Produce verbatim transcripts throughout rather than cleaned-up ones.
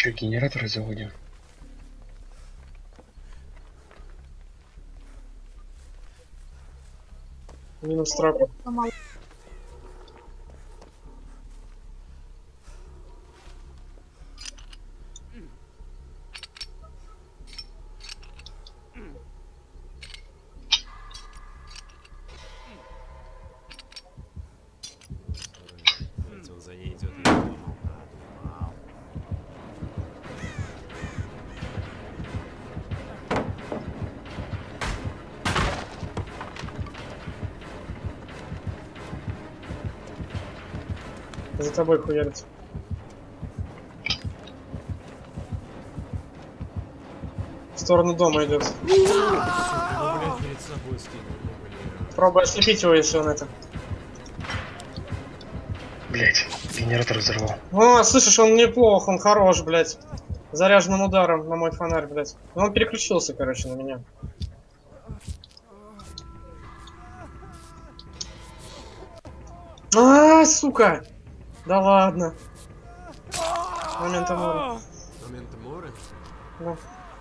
Че, генераторы заводим? Минус траку. Он за ней идет. За тобой хуярится. В сторону дома идет. Пробуй ослепить его, если он это. Блять, генератор взорвал. О, слышишь, он неплох, он хорош, блядь. Заряженным ударом на мой фонарь, блядь. Ну, он переключился, короче, на меня. А, сука! Да ладно. Момента мора. Момента мора? Ну.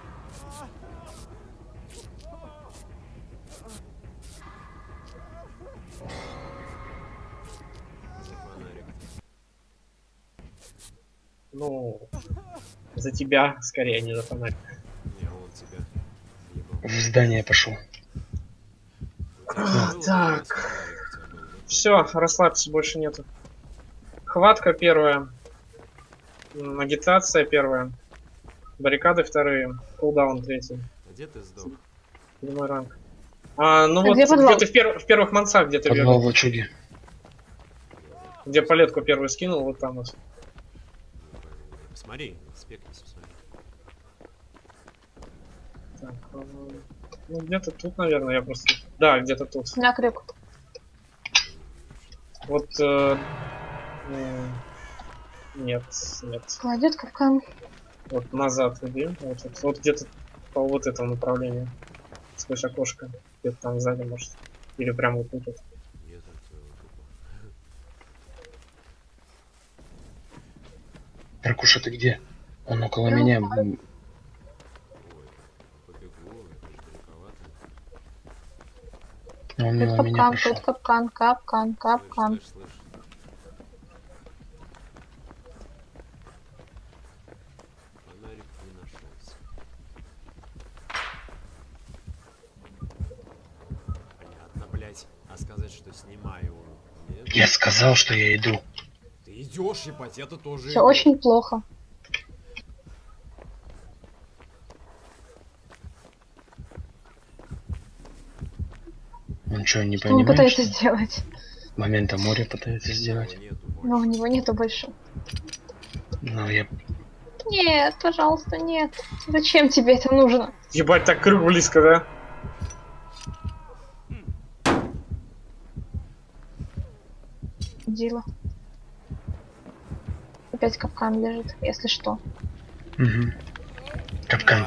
За фонарик. Ну, за тебя, скорее, не за фонарик. Не, он тебя ебал. В здание пошел. Так. Все, расслабься, больше нету. Хватка первая. Агитация первая. Баррикады вторые. Кулдаун третий. А где ты сдох? Седьмой ранг. А, ну А вот где где, подвал? ты в, пер... в первых мансах где-то Подвал бегал. в лачуге. Где палетку первую скинул, вот там вот. Смотри, спекнись, смотри. Так, ну где-то тут, наверное, я просто... Да, где-то тут. На крюк. Вот... Э... м, Нет, нет. Кладет капкан. Вот назад иди. Вот, вот, вот где-то по вот этому направлению. Сквозь окошко. Где-то там сзади, может. Или прямо вот тут. Вот. Нет, твоего трупа. Ракуша, ты где? Он около Я меня. Ой, побегу, это же далековато. Он Тут мимо меня капкан, прошел. тут капкан, капкан, капкан. Слышь, слышь, слышь. Фонарик не нашелся. Понятно, блять. А сказать, что снимаю. Нет? Я сказал, что я иду. Ты идешь, ебать, это тоже. Все иду. очень плохо. Он что, не Что он понимает? пытается что ли? сделать? Момента моря пытается сделать. Его нету больше. Но у него нету больше. Ну, я... Нет, пожалуйста, нет. Зачем тебе это нужно? Ебать, так круг близко, да? Дила. Опять капкан лежит, если что. Угу. Капкан.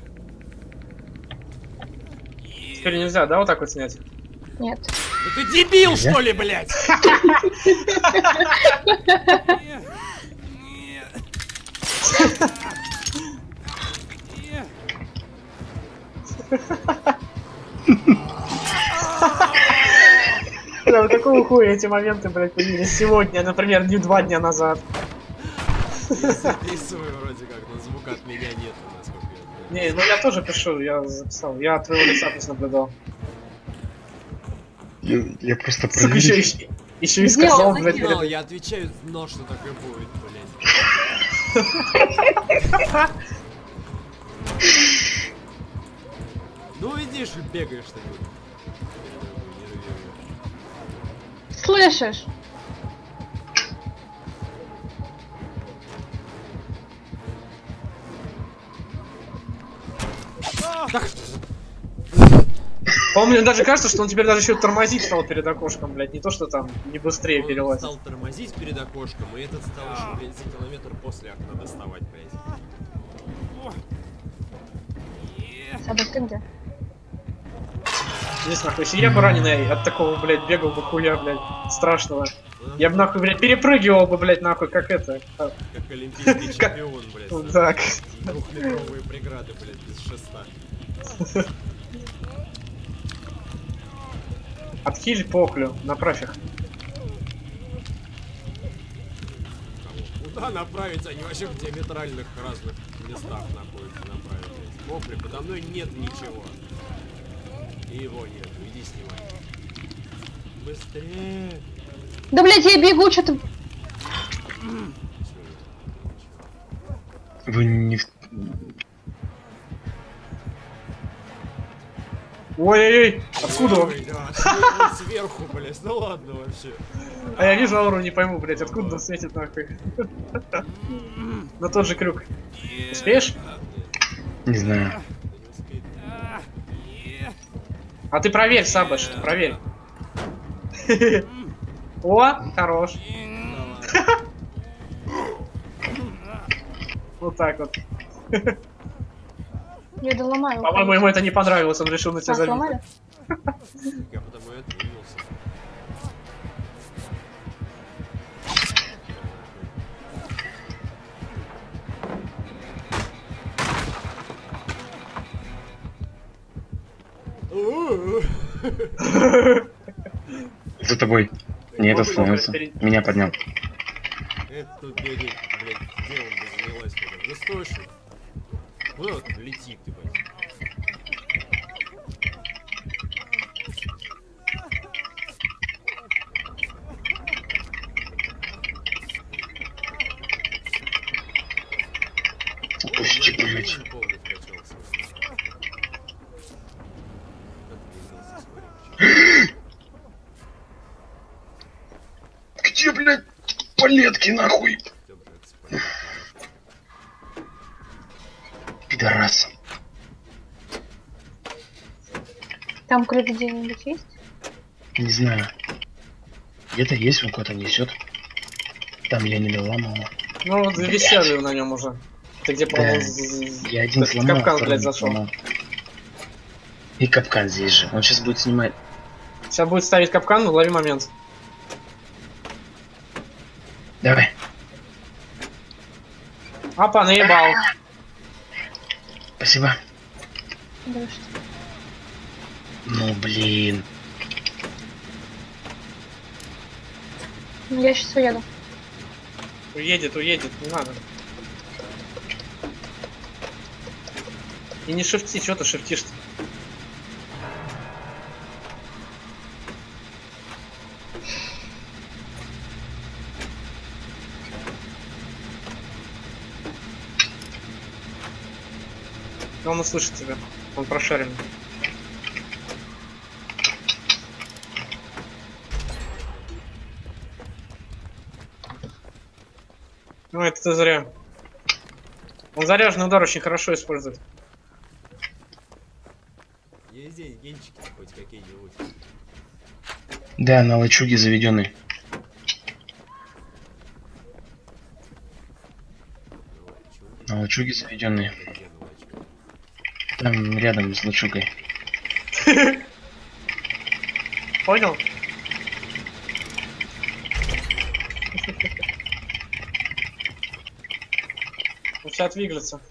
Теперь нельзя, да, вот так вот снять? Нет. Да ты дебил, Нельзя? что ли, блять? Да, вот какого хуя эти моменты, блядь, появились сегодня, например, не два дня назад. Я записываю вроде как, но звука от меня нету, насколько я знаю. Не, ну я тоже пишу, я записал. Я от твоего лица просто наблюдал. Я, я просто Сука, еще, проверил. еще, еще и Сделал, сказал, блядь, Знал, перед... я отвечаю, но что так и будет, блядь. Ну видишь, бегаешь ты. Слышишь? По-моему, мне даже кажется, что он теперь даже еще тормозить стал перед окошком, блядь. Не то, что там не быстрее Он перелазит. стал тормозить перед окошком, и этот стал еще, блядь, за километр после окна доставать, блядь. Саба, ты где? Не знаю, если я бы раненый от такого, блядь, бегал бы хуя, блядь, страшного. Я бы нахуй, блядь, перепрыгивал бы, блядь, нахуй, как это. Как олимпийский чемпион, блядь. Так. Двухметровые преграды, блядь, без шеста. Отхиль поклю, направь их. Куда направить? Они вообще в диаметральных разных местах находятся. Направить. Попли, подо мной нет ничего. И его нет. Иди снимай. Быстрее. Да, блядь, я бегу, что-то... Вы не... в- Ой-ой-ой, откуда он? Ой, да, сверху, сверху, блядь. Ну ладно вообще. А я вижу ауру, не пойму, блядь, откуда он светит нахуй. На тот же крюк. Успеешь? Не знаю. А ты проверь, Сабаш, проверь. О, хорош. Вот так вот. Я доломаю. По-моему, ему это не понравилось, он решил на тебя А, забить. сломали? Я потому и отвинулся. За тобой. Нет, остановился. Меня поднял. Это тут бегает, блядь, где он занялась? Да стой, что ли? Куда вот летит, ты, блядь? Пусти, блядь. Не помню, скачался. Отвинулся, смотри. Где, блядь, палетки, нахуй? Всё, блядь, спалил. Пидорас. Там крюк где-нибудь есть? Не знаю. Где-то есть, он куда-то несет. Там я не доламал. Ну вот висели на нем уже. Ты где, Да. по-моему, з- Я один з- сломал, капкан, второй блядь, не зашел. сломал. И капкан здесь же. Он сейчас будет снимать. Сейчас будет ставить капкан, лови момент. Давай. Апа, наебал. Спасибо. Да вы что? Ну, блин. Ну, я сейчас уеду. Уедет, уедет, не надо. И не шифти, что ты шифтишь-то? Он услышит тебя. Он прошаренный. Ну это ты зря. Он заряженный удар очень хорошо использует. Есть здесь генчики хоть какие-нибудь. Да, на лачуге заведенный. На лачуге заведенный. Где ночью? Там рядом с лачугой. Понял? Он сейчас двигается.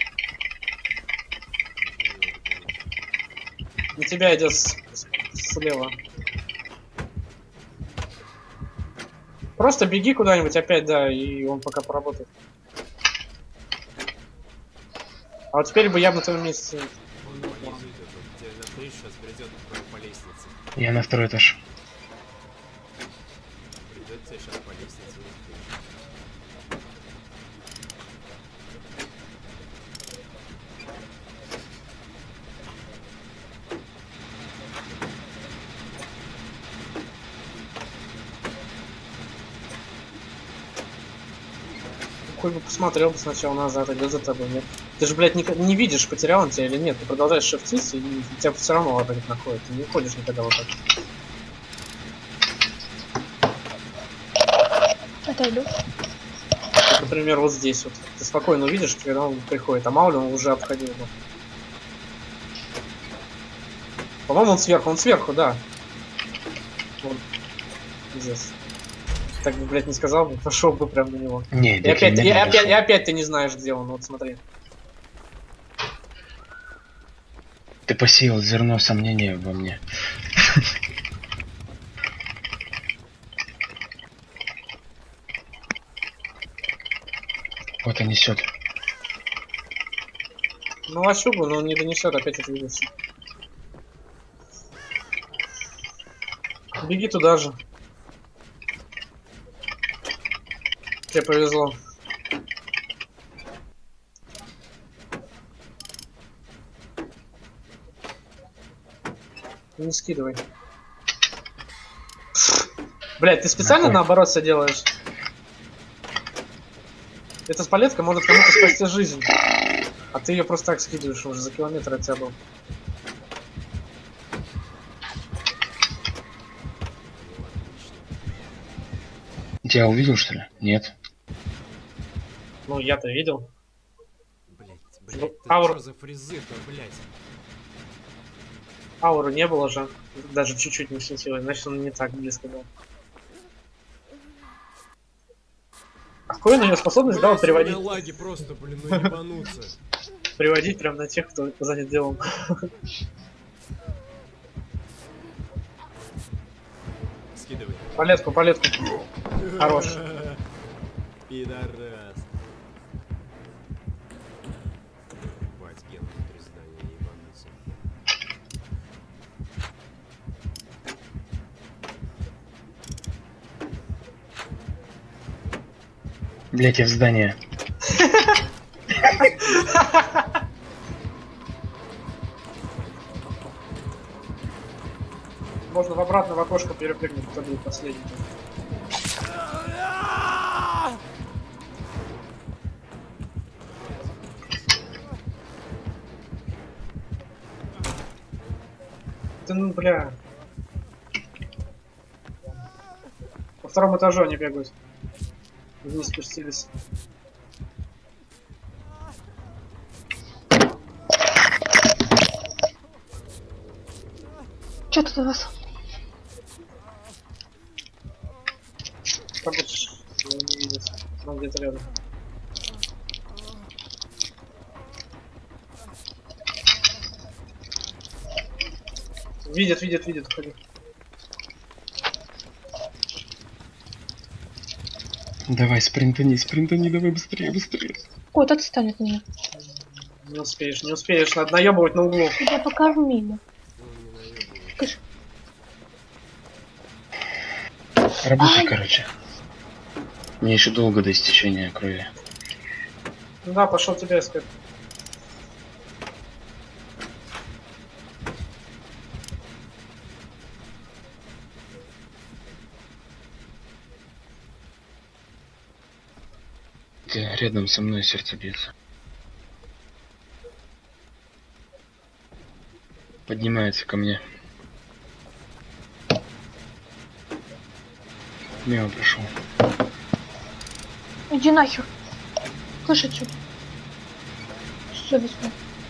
На тебя идет с- с- слева. Просто беги куда-нибудь опять, да, и он пока поработает. А вот теперь бы я бы на твоем месте. Он по низу идет. Он тебе на крышу сейчас придет по лестнице. Я на второй этаж. Придет тебе сейчас по лестнице. Хоть бы посмотрел бы сначала назад, идет за тобой, нет. Ты же, блядь, не, не видишь, потерял он тебя или нет. Ты продолжаешь шифтиться, и тебя все равно лапать находит. Ты не уходишь никогда вот так. Отойду. Вот, например, вот здесь вот. Ты спокойно увидишь, когда он приходит, а Маули он уже обходил его. По-моему, он сверху, он сверху, да. Вот. Здесь. так бы, блядь, не сказал бы, пошел бы прям на него. Не, И так опять, я и, медленно опять, шел. и опять ты не знаешь, где он, вот смотри. Ты посеял зерно сомнения во мне. Вот и несет. Ну, лачугу, но он не донесет, опять отведется. Беги туда же. Тебе повезло. Не скидывай. Блять, ты специально Нахуй. наоборот все делаешь? Эта спалетка может кому-то спасти жизнь. А ты ее просто так скидываешь, уже за километр от тебя был. Тебя увидел, что ли? Нет. Ну, я-то видел. Блять, Ну, блять, ты аур- что за фризы-то, блять? Ауры не было же. Даже чуть-чуть не светило, значит он не так близко был. А какой у нее способность, да, вот Блядь, у меня приводить, лаги просто, блин, ну ебануться. приводить прям на тех, кто занят делом. Скидывай. Палетку, палетку. Хорош. Пидорас. Бать, ген внутри здания, ебануться. Блять, я в здание. Можно в обратно в окошко перепрыгнуть, кто будет последний. Ты, ну, бля. По второму этажу они бегают. Вниз спустились. Что тут у вас? Побольше. Его не видят. Он где-то рядом. Видят, видят, видят, уходи. Давай, спринтани, спринтани, давай быстрее, быстрее. Ой, тот отстань от меня. Не успеешь, не успеешь, надо наебывать на углу. Тебя покормили. Ну, не наебывай. Кыш. Работай, Ай. короче. Мне еще долго до истечения крови. Ну да, пошел тебя искать. Где рядом со мной сердце бьется. Поднимается ко мне. Мимо прошел. Иди нахер. Слышь, отсюда. Все, возьму.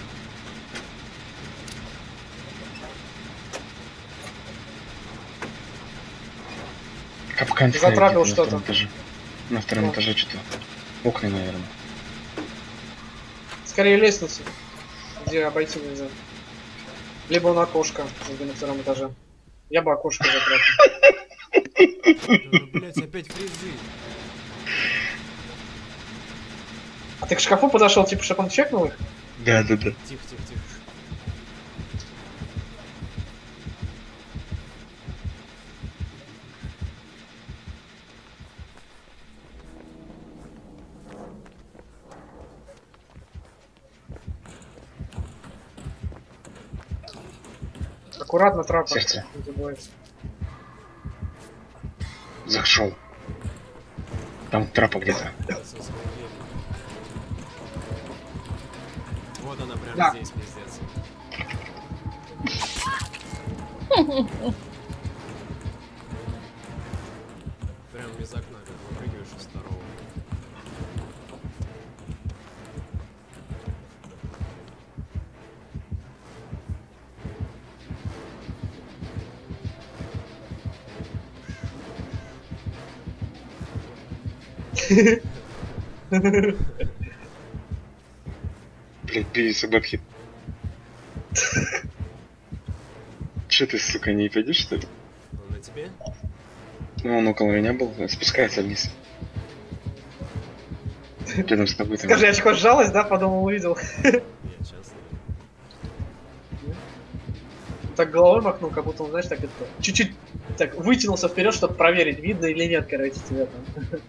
Капкан Затрапил ставит где-то на что-то. втором этаже. На втором Ну. этаже что-то. Окна, наверное. Скорее лестницу, где обойти нельзя. Либо на окошко, где на втором этаже. Я бы окошко закрыл. Да, блять, опять фризы. А ты к шкафу подошел, типа, чтобы он чекнул их? Да, да, да. Тихо, тихо, тихо. Аккуратно трапа. Сердце. Не забывайте. Зашел. Там трапа где-то. Со своей верой. Вот она прям Да. здесь, пиздец. Прям из окна, как выпрыгиваешь из второго. Блять, бей собаки. Че ты, сука, не пойдешь, что ли? Он на тебе? Ну, он около меня был, спускается вниз. Рядом с тобой там. Скажи, очко сжалось, да? Подумал, увидел. Нет, сейчас. Так головой махнул, как будто он, знаешь, так это... Чуть-чуть так вытянулся вперед, чтобы проверить, видно или нет, короче, тебя там.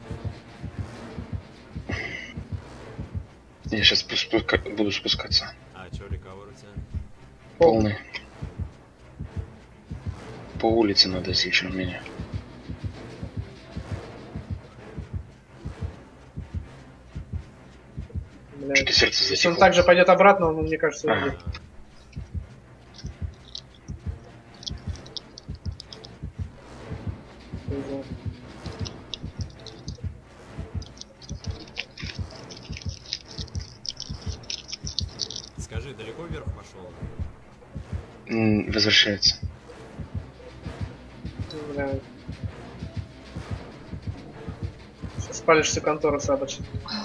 Я сейчас спуска... буду спускаться. А чё, рекавер у тебя? Полный. По улице надо сечь у меня. Бля. Что-то сердце Если он затихло. также пойдет обратно, он, мне кажется, Ага. убьет. Скажи, далеко вверх пошел? М, Возвращается. Бля. Сейчас спалишь всю контору, Сабыч.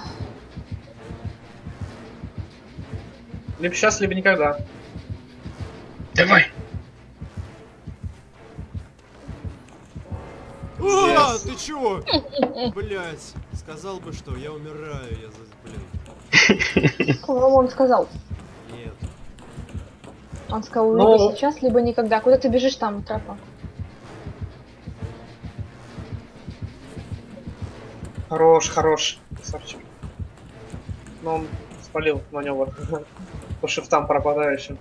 Либо сейчас, либо никогда. Давай! А, Yes. ты чё? Блять, сказал бы, что я умираю, я за... Блин, Кого он сказал? нет. Он сказал, Ну- либо сейчас, либо никогда. Куда ты бежишь там, тропа? Хорош, хорош. Красавчик. Но он спалил маневр. По шифтам пропадающим.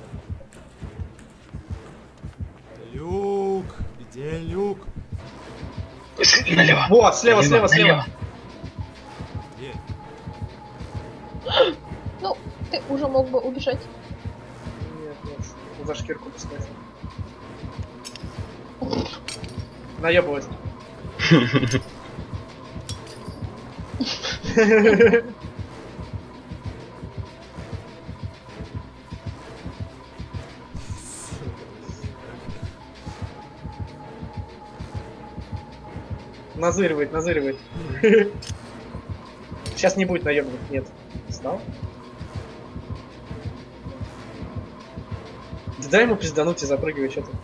Люк, где люк? С- Налево! Вот, слева, слева, слева. налево. Где? Ну, ты уже мог бы убежать. Нет, нет. За шкирку пускать. Наебывать. Назыривает, назыривает. Сейчас не будет наебывать, нет. Встал? Да дай ему пиздануть и запрыгивай, что ты.